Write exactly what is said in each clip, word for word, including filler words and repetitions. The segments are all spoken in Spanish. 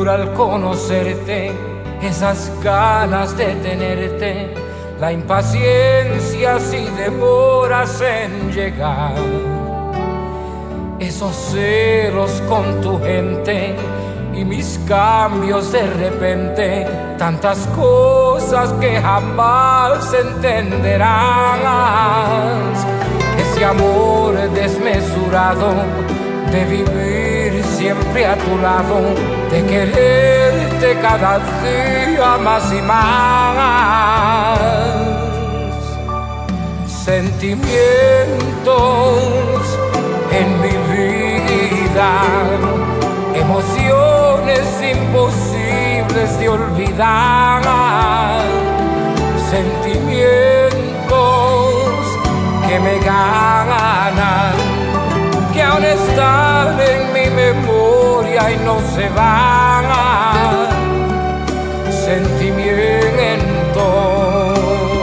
locura al conocerte, esas ganas de tenerte, la impaciencia si demoras en llegar, esos celos con tu gente y mis cambios de repente, tantas cosas que jamás entenderás. Ese amor desmesurado de vivir siempre a tu lado, de quererte cada día más y más. Sentimientos en mi vida, emociones imposibles de olvidar, sentimientos que me ganan, que aún están en mi memoria y no se van. Sentimientos.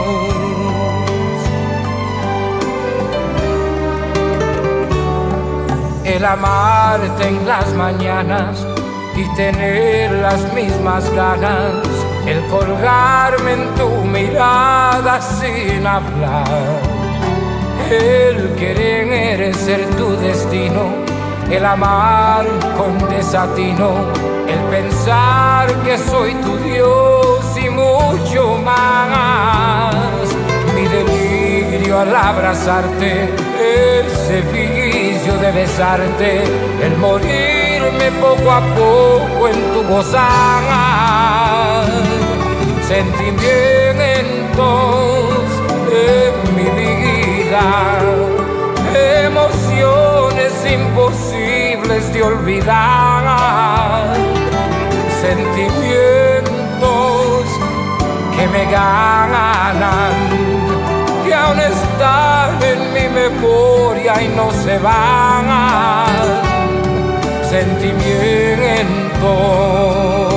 El amarte en las mañanas y tener las mismas ganas, el colgarme en tu mirada sin hablar, el querer ser tu destino, el amar con desatino, el pensar que soy tu Dios y mucho más. Mi delirio al abrazarte, ese vicio de besarte, el morirme poco a poco en tu gozar. Sentimientos en mi vida, emociones imposibles de olvidar, sentimientos que me ganan, que aún están en mi memoria y no se van. Sentimientos.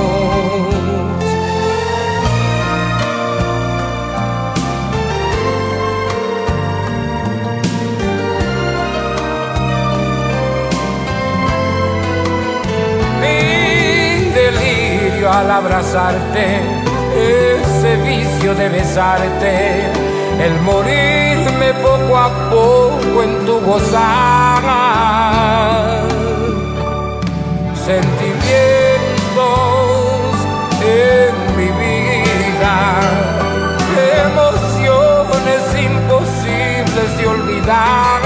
Al abrazarte, ese vicio de besarte, el morirme poco a poco en tu gozar. Sentimientos en mi vida, emociones imposibles de olvidar,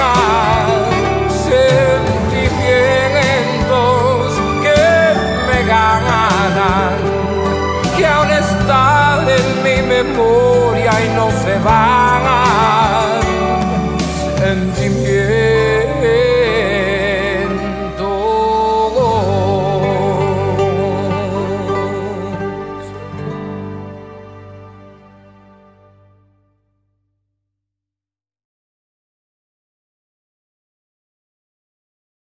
sentimientos que me ganan, que aún están en mi memoria y no se van.